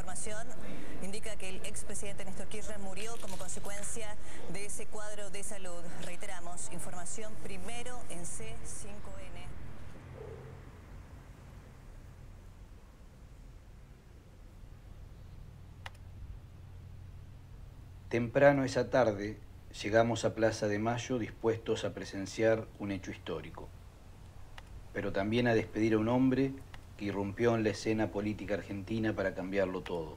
información indica que el expresidente Néstor Kirchner murió como consecuencia de ese cuadro de salud. Reiteramos, información primero en C5N. Temprano esa tarde llegamos a Plaza de Mayo dispuestos a presenciar un hecho histórico, pero también a despedir a un hombre que irrumpió en la escena política argentina para cambiarlo todo.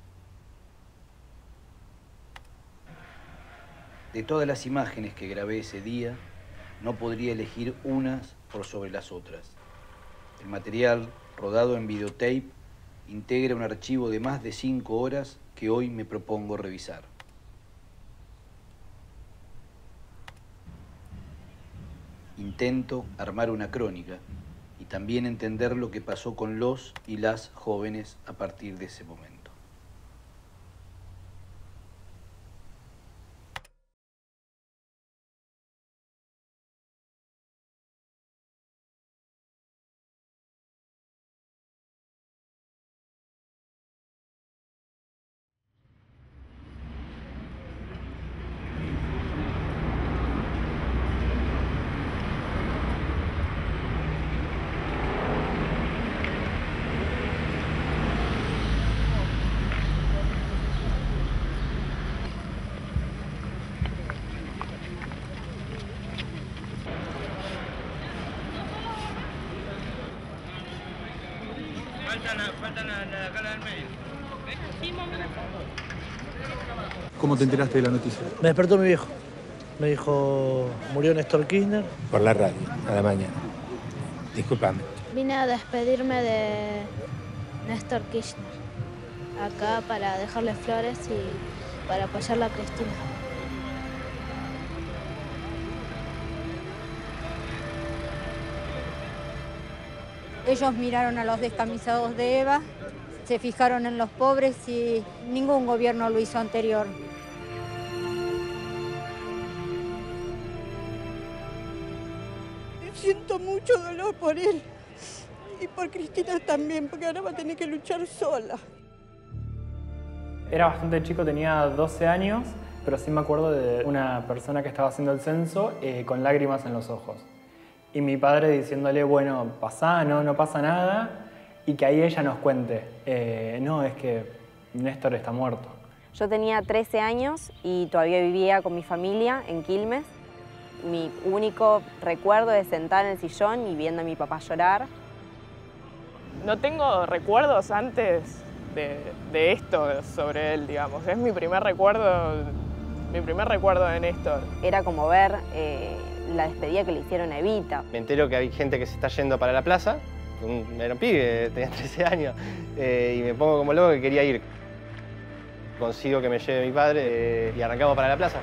De todas las imágenes que grabé ese día, no podría elegir unas por sobre las otras. El material, rodado en videotape, integra un archivo de más de 5 horas que hoy me propongo revisar. Intento armar una crónica y también entender lo que pasó con los y las jóvenes a partir de ese momento. Faltan la cara del medio. ¿Cómo te enteraste de la noticia? Me despertó mi viejo. Me dijo, murió Néstor Kirchner. Por la radio, a la mañana. Discúlpame. Vine a despedirme de Néstor Kirchner, acá para dejarle flores y para apoyarla a Cristina. Ellos miraron a los descamisados de Eva, se fijaron en los pobres y ningún gobierno lo hizo anterior. Siento mucho dolor por él y por Cristina también, porque ahora va a tener que luchar sola. Era bastante chico, tenía 12 años, pero sí me acuerdo de una persona que estaba haciendo el censo con lágrimas en los ojos. Y mi padre diciéndole, bueno, pasá, no pasa nada, y que ahí ella nos cuente, no, es que Néstor está muerto. Yo tenía 13 años y todavía vivía con mi familia en Quilmes. Mi único recuerdo es sentar en el sillón y viendo a mi papá llorar. No tengo recuerdos antes de esto sobre él, digamos. Es mi primer recuerdo de Néstor. Era como ver la despedida que le hicieron a Evita. Me entero que hay gente que se está yendo para la plaza. Era un pibe, tenía 13 años, y me pongo como loco que quería ir. Consigo que me lleve mi padre y arrancamos para la plaza.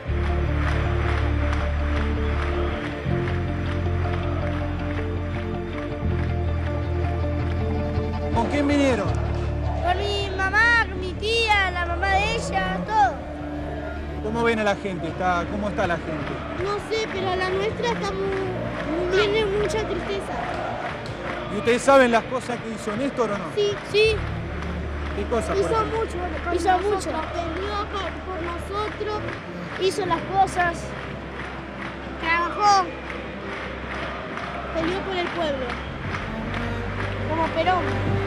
¿Con quién vinieron? Con mi mamá, con mi tía, la mamá de ella, todo. ¿Cómo ven a la gente? ¿Cómo está la gente? No sé, pero la nuestra está tiene mucha tristeza. ¿Y ustedes saben las cosas que hizo Néstor o no? Sí, sí. ¿Qué cosas? Hizo mucho. Peleó por nosotros, hizo las cosas, trabajó, peleó por el pueblo, como Perón.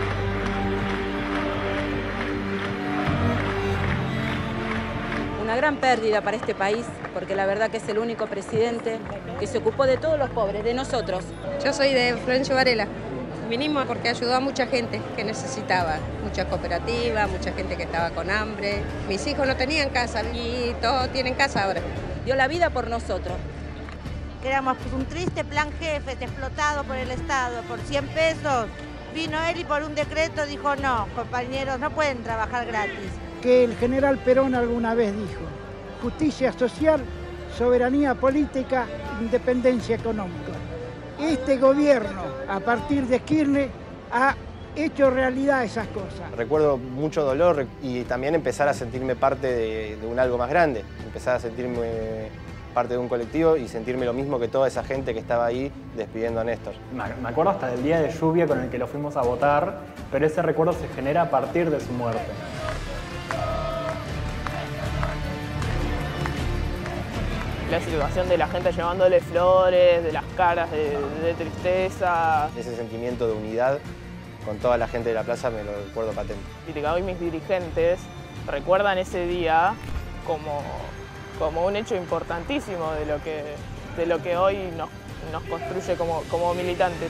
Una gran pérdida para este país, porque la verdad que es el único presidente que se ocupó de todos los pobres, de nosotros. Yo soy de Florencio Varela. Vinimos porque ayudó a mucha gente que necesitaba, mucha cooperativa, mucha gente que estaba con hambre. Mis hijos no tenían casa y todos tienen casa ahora. Dio la vida por nosotros. Éramos un triste plan jefe, explotado por el Estado, por 100 pesos. Vino él y por un decreto dijo, no, compañeros, no pueden trabajar gratis. Que el general Perón alguna vez dijo, justicia social, soberanía política, independencia económica. Este gobierno, a partir de Kirchner, ha hecho realidad esas cosas. Recuerdo mucho dolor y también empezar a sentirme parte de un algo más grande, empezar a sentirme parte de un colectivo y sentirme lo mismo que toda esa gente que estaba ahí despidiendo a Néstor. Me acuerdo hasta del día de lluvia con el que lo fuimos a votar, pero ese recuerdo se genera a partir de su muerte. la situación de la gente llevándole flores, de las caras de tristeza. Ese sentimiento de unidad con toda la gente de la plaza me lo recuerdo patente. Y que hoy mis dirigentes recuerdan ese día como un hecho importantísimo de lo que hoy nos construye como militantes.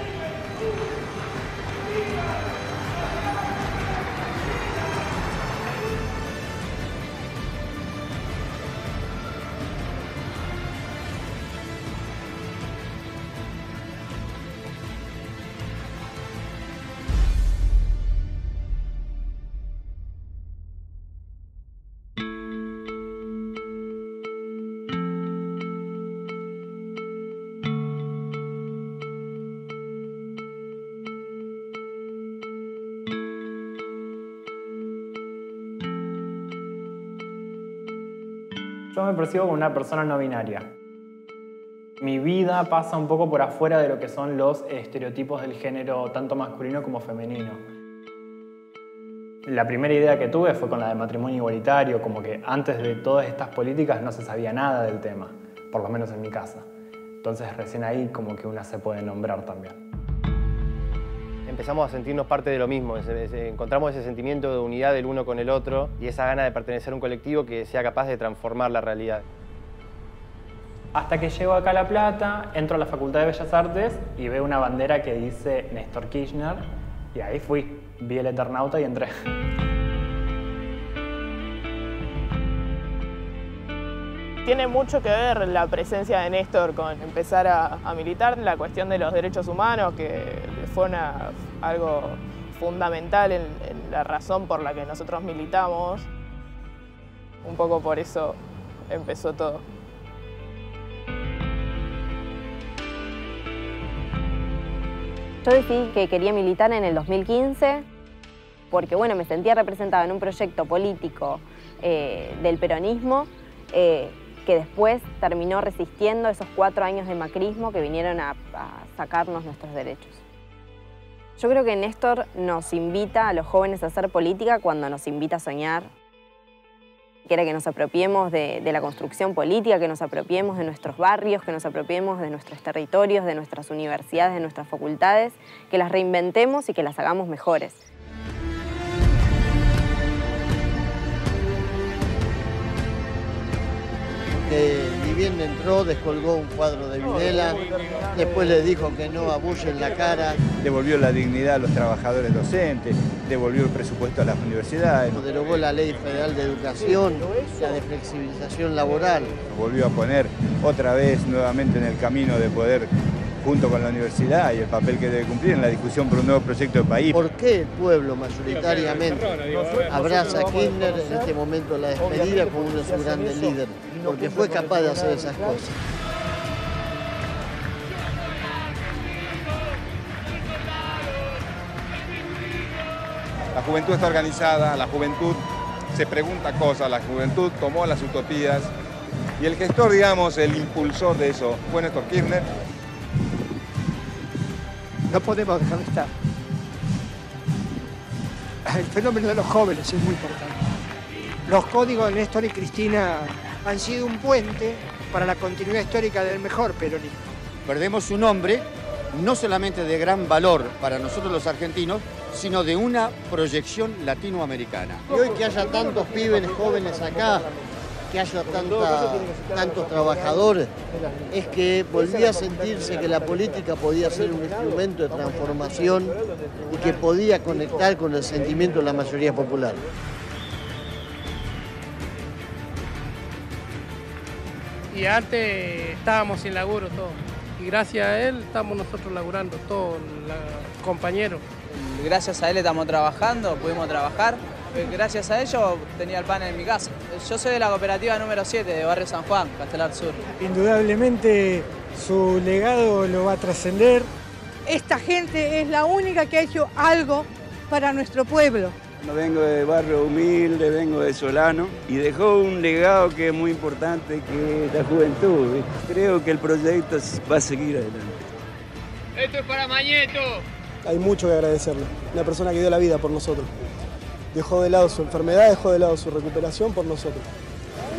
Yo me percibo como una persona no binaria. Mi vida pasa un poco por afuera de lo que son los estereotipos del género tanto masculino como femenino. La primera idea que tuve fue con la del matrimonio igualitario, como que antes de todas estas políticas no se sabía nada del tema, por lo menos en mi casa. Entonces recién ahí como que una se puede nombrar también. Empezamos a sentirnos parte de lo mismo, encontramos ese sentimiento de unidad del uno con el otro y esa gana de pertenecer a un colectivo que sea capaz de transformar la realidad. Hasta que llego acá a La Plata, entro a la Facultad de Bellas Artes y veo una bandera que dice Néstor Kirchner y ahí fui, vi el Eternauta y entré. Tiene mucho que ver la presencia de Néstor con empezar a militar la cuestión de los derechos humanos, que fue algo fundamental en la razón por la que nosotros militamos. Un poco por eso empezó todo. Yo decidí que quería militar en el 2015 porque bueno, me sentía representada en un proyecto político del peronismo que después terminó resistiendo esos 4 años de macrismo que vinieron a sacarnos nuestros derechos. Yo creo que Néstor nos invita a los jóvenes a hacer política cuando nos invita a soñar. Quiere que nos apropiemos de la construcción política, que nos apropiemos de nuestros barrios, que nos apropiemos de nuestros territorios, de nuestras universidades, de nuestras facultades, que las reinventemos y que las hagamos mejores. Ni bien entró, descolgó un cuadro de Videla, después le dijo que no abulle en la cara. Devolvió la dignidad a los trabajadores docentes, devolvió el presupuesto a las universidades. Derogó la Ley Federal de Educación, la de flexibilización laboral. Volvió a poner otra vez nuevamente en el camino de poder, junto con la universidad y el papel que debe cumplir en la discusión por un nuevo proyecto de país. ¿Por qué el pueblo mayoritariamente abraza a Kirchner en este momento de la despedida como uno de sus grandes líderes? Porque fue capaz de hacer esas cosas. La juventud está organizada, la juventud se pregunta cosas, la juventud tomó las utopías y el gestor, digamos, el impulsor de eso fue Néstor Kirchner. No podemos dejar de estar. El fenómeno de los jóvenes es muy importante. Los códigos de Néstor y Cristina han sido un puente para la continuidad histórica del mejor peronismo. Perdemos un hombre no solamente de gran valor para nosotros los argentinos, sino de una proyección latinoamericana. Y hoy que haya tantos pibes jóvenes acá, que haya tantos trabajadores, es que volvía a sentirse que la política podía ser un instrumento de transformación y que podía conectar con el sentimiento de la mayoría popular. Y antes estábamos sin laburo todos. Y gracias a él estamos nosotros laburando, todos los compañeros. Gracias a él estamos trabajando, pudimos trabajar. Gracias a ello tenía el pan en mi casa. Yo soy de la cooperativa número 7 de Barrio San Juan, Castelar Sur. Indudablemente su legado lo va a trascender. Esta gente es la única que ha hecho algo para nuestro pueblo. No vengo de barrio humilde, vengo de Solano y dejó un legado que es muy importante, que es la juventud. Creo que el proyecto va a seguir adelante. Esto es para Mañeto. Hay mucho que agradecerle, una persona que dio la vida por nosotros. Dejó de lado su enfermedad, dejó de lado su recuperación por nosotros.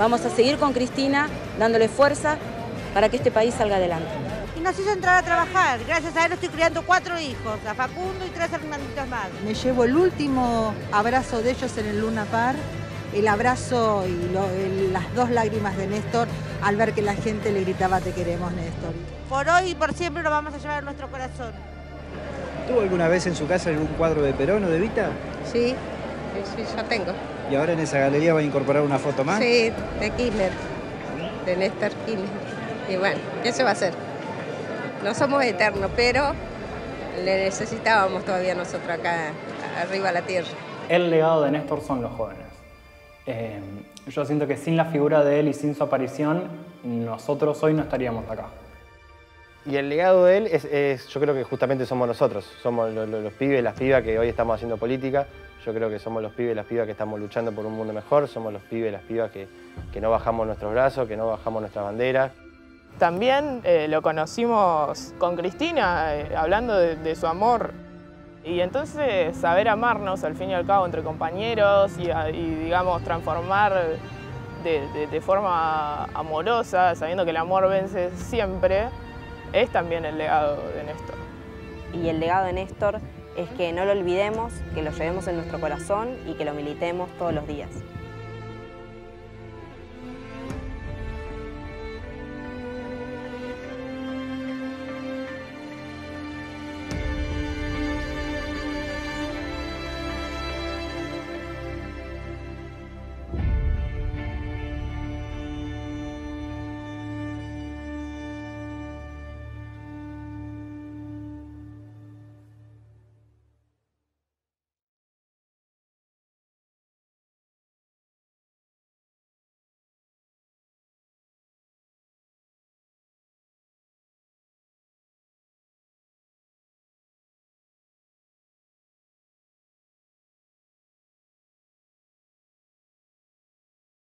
Vamos a seguir con Cristina, dándole fuerza para que este país salga adelante. Y nos hizo entrar a trabajar. Gracias a él estoy criando 4 hijos, a Facundo y 3 hermanitos más. Me llevo el último abrazo de ellos en el Luna Park, el abrazo y las 2 lágrimas de Néstor al ver que la gente le gritaba te queremos, Néstor. Por hoy y por siempre lo vamos a llevar en nuestro corazón. ¿Tuvo alguna vez en su casa algún cuadro de Perón o de Evita? Sí, sí, yo tengo. ¿Y ahora en esa galería va a incorporar una foto más? Sí, de Kirchner, de Néstor Kirchner. Y bueno, ¿qué se va a hacer? No somos eternos, pero le necesitábamos todavía nosotros acá, arriba a la tierra. El legado de Néstor son los jóvenes. Yo siento que sin la figura de él y sin su aparición, nosotros hoy no estaríamos acá. Y el legado de él yo creo que justamente somos nosotros. Somos los pibes, las pibas que hoy estamos haciendo política. Yo creo que somos los pibes y las pibas que estamos luchando por un mundo mejor. Somos los pibes y las pibas que no bajamos nuestros brazos, que no bajamos nuestras banderas. También lo conocimos con Cristina, hablando de su amor. Y entonces saber amarnos, al fin y al cabo, entre compañeros y digamos, transformar de forma amorosa, sabiendo que el amor vence siempre, es también el legado de Néstor. Y el legado de Néstor es que no lo olvidemos, que lo llevemos en nuestro corazón y que lo militemos todos los días.